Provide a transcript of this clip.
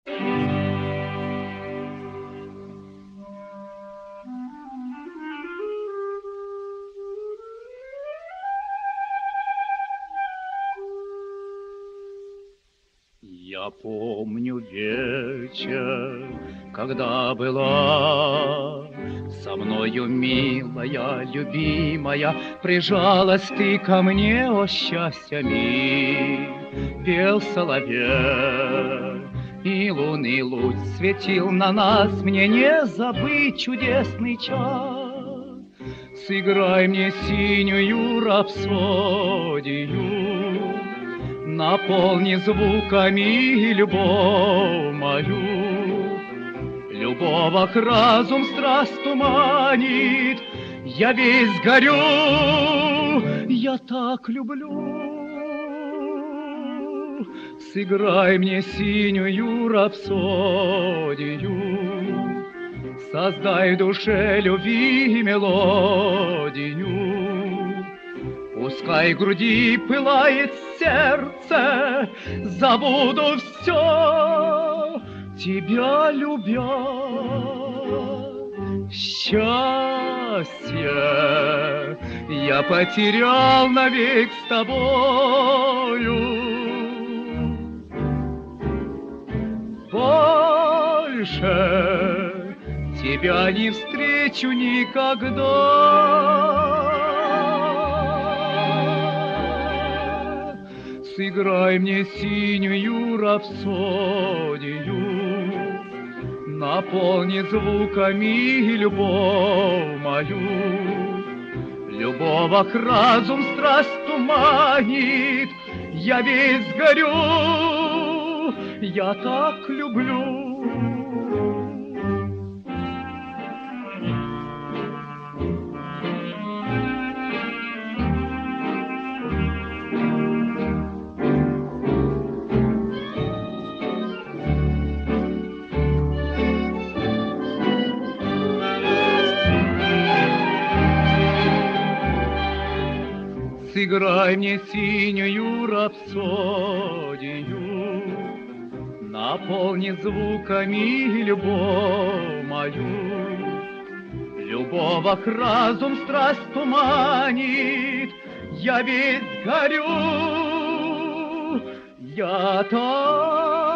Я помню вечер, когда была со мною милая, любимая, прижалась ты ко мне, о счастье миг, пел соловей, и лунный луч светил на нас, мне не забыть чудесный час. Сыграй мне синюю рапсодию, наполни звуками любовь мою. Любовах разум страсть туманит, я весь горю, я так люблю. Сыграй мне синюю рапсодию, создай в душе любви мелодию. Пускай в груди пылает сердце, забуду все, тебя любя. Счастье я потерял навек с тобою. Больше тебя не встречу никогда. Сыграй мне синюю рапсодию, наполни звуками любовь мою. Любовах разум страсть туманит, я весь горю, я так люблю. Сыграй мне синюю рапсодию, наполни звуками любовь мою. Любовах разум страсть туманит, я весь горю, я так